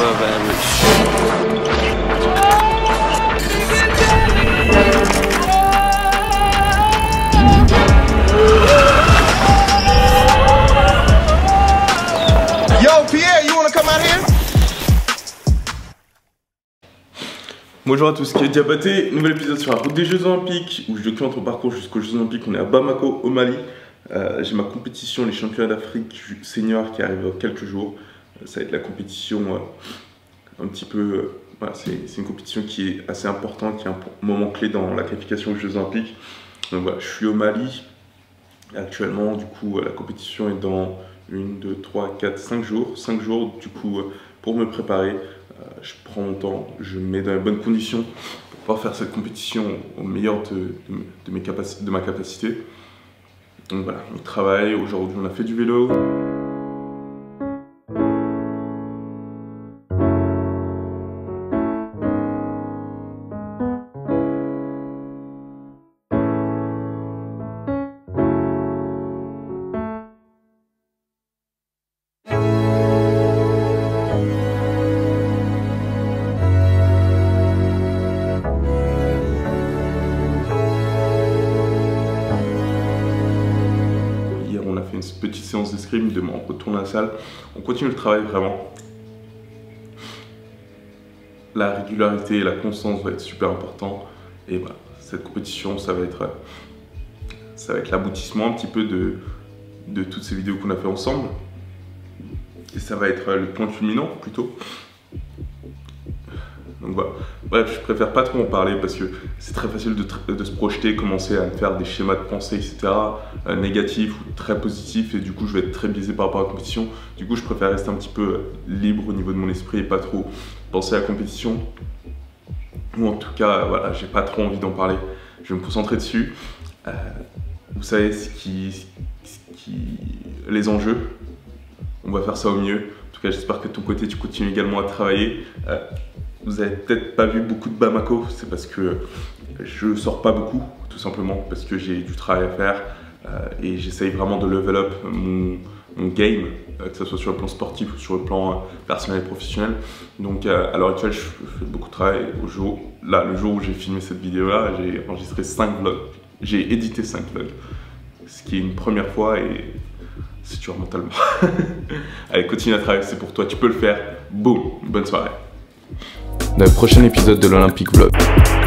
above average. Yo, Pierre, you wanna come out here? Bonjour à tous, c'est Diabaté, nouvel épisode sur la route des Jeux Olympiques où je documente notre parcours jusqu'aux Jeux Olympiques. On est à Bamako, au Mali. J'ai ma compétition, les championnats d'Afrique senior qui arrivent dans quelques jours. Ça va être la compétition un petit peu. Voilà, c'est une compétition qui est assez importante, qui est un moment clé dans la qualification aux Jeux Olympiques. Donc voilà, je suis au Mali actuellement. Du coup, la compétition est dans 1, 2, 3, 4, 5 jours. 5 jours, du coup, pour me préparer. Je prends mon temps, je me mets dans les bonnes conditions pour pouvoir faire cette compétition au meilleur de ma capacité. Donc voilà, on travaille, aujourd'hui on a fait du vélo. Une petite séance d'escrime, demain on retourne à la salle, on continue le travail vraiment. La régularité et la constance va être super important et voilà, cette compétition ça va être l'aboutissement un petit peu de toutes ces vidéos qu'on a fait ensemble et ça va être le point culminant plutôt. Donc voilà, bref, je préfère pas trop en parler parce que c'est très facile de se projeter, commencer à me faire des schémas de pensée, etc. Négatifs ou très positifs et du coup je vais être très biaisé par rapport à la compétition. Du coup je préfère rester un petit peu libre au niveau de mon esprit et pas trop penser à la compétition. Ou en tout cas, voilà, j'ai pas trop envie d'en parler, je vais me concentrer dessus. Vous savez les enjeux, on va faire ça au mieux. En tout cas j'espère que de ton côté tu continues également à travailler. Vous avez peut-être pas vu beaucoup de Bamako, c'est parce que je sors pas beaucoup, tout simplement parce que j'ai du travail à faire et j'essaye vraiment de level up mon game, que ce soit sur le plan sportif ou sur le plan personnel et professionnel. Donc à l'heure actuelle, je fais beaucoup de travail. Le jour où j'ai filmé cette vidéo-là, j'ai enregistré 5 vlogs, j'ai édité 5 vlogs, ce qui est une première fois et c'est dur mentalement. Allez, continue à travailler, c'est pour toi, tu peux le faire. Boum, bonne soirée. Dans le prochain épisode de l'Olympique Vlog.